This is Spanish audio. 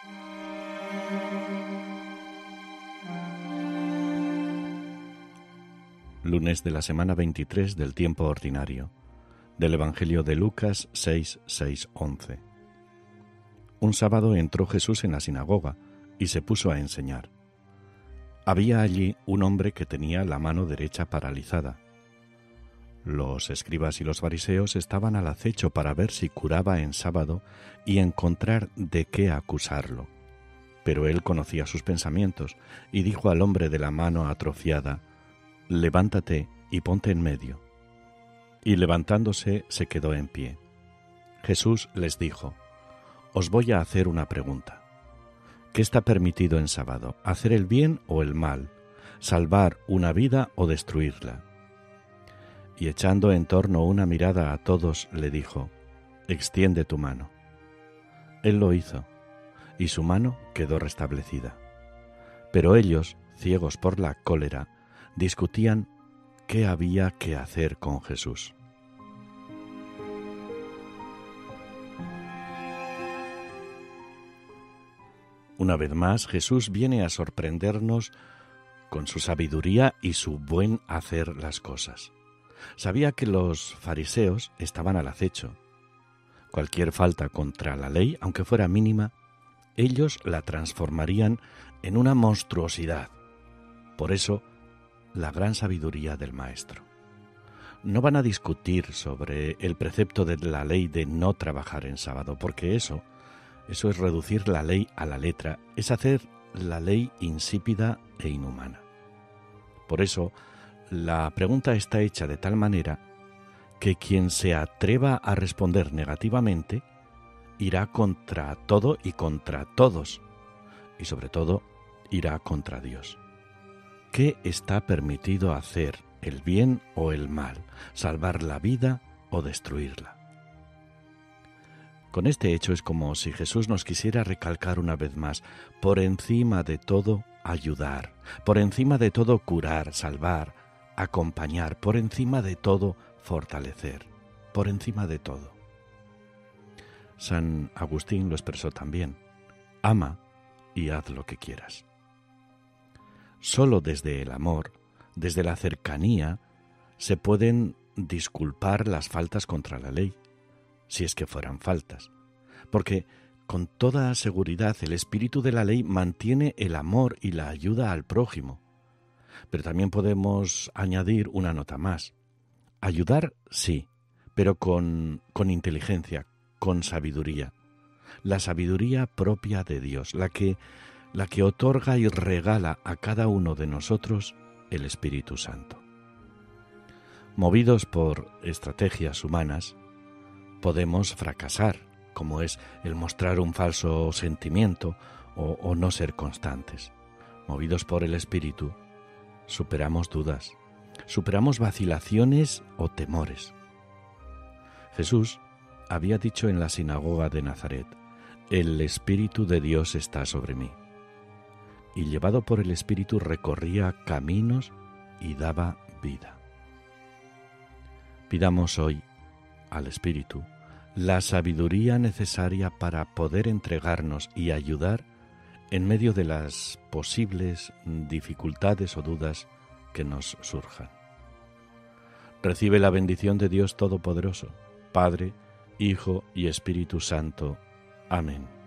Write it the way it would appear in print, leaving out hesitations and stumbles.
Lunes de la semana 23 del tiempo ordinario, del Evangelio de Lucas 6:11. Un sábado entró Jesús en la sinagoga y se puso a enseñar. Había allí un hombre que tenía la mano derecha paralizada. Los escribas y los fariseos estaban al acecho para ver si curaba en sábado y encontrar de qué acusarlo. Pero él conocía sus pensamientos y dijo al hombre de la mano atrofiada: «Levántate y ponte en medio». Y levantándose se quedó en pie. Jesús les dijo: «Os voy a hacer una pregunta. ¿Qué está permitido en sábado, hacer el bien o el mal, salvar una vida o destruirla?» Y echando en torno una mirada a todos, le dijo: «Extiende tu mano». Él lo hizo, y su mano quedó restablecida. Pero ellos, ciegos por la cólera, discutían qué había que hacer con Jesús. Una vez más, Jesús viene a sorprendernos con su sabiduría y su buen hacer las cosas. Sabía que los fariseos estaban al acecho. Cualquier falta contra la ley, aunque fuera mínima, ellos la transformarían en una monstruosidad. Por eso, la gran sabiduría del Maestro. No van a discutir sobre el precepto de la ley de no trabajar en sábado, porque eso es reducir la ley a la letra, es hacer la ley insípida e inhumana. Por eso, la pregunta está hecha de tal manera que quien se atreva a responder negativamente irá contra todo y contra todos, y sobre todo irá contra Dios. ¿Qué está permitido hacer, el bien o el mal, salvar la vida o destruirla? Con este hecho es como si Jesús nos quisiera recalcar una vez más: por encima de todo, ayudar; por encima de todo, curar, salvar, acompañar; por encima de todo, fortalecer; por encima de todo. San Agustín lo expresó también: ama y haz lo que quieras. Solo desde el amor, desde la cercanía, se pueden disculpar las faltas contra la ley, si es que fueran faltas, porque con toda seguridad el espíritu de la ley mantiene el amor y la ayuda al prójimo. Pero también podemos añadir una nota más: ayudar sí, pero con inteligencia, con sabiduría, la sabiduría propia de Dios, la que otorga y regala a cada uno de nosotros el Espíritu Santo. Movidos por estrategias humanas, podemos fracasar, como es el mostrar un falso sentimiento o no ser constantes. Movidos por el Espíritu, superamos dudas, superamos vacilaciones o temores. Jesús había dicho en la sinagoga de Nazaret: «El Espíritu de Dios está sobre mí». Y llevado por el Espíritu recorría caminos y daba vida. Pidamos hoy al Espíritu la sabiduría necesaria para poder entregarnos y ayudar en medio de las posibles dificultades o dudas que nos surjan. Recibe la bendición de Dios Todopoderoso, Padre, Hijo y Espíritu Santo. Amén.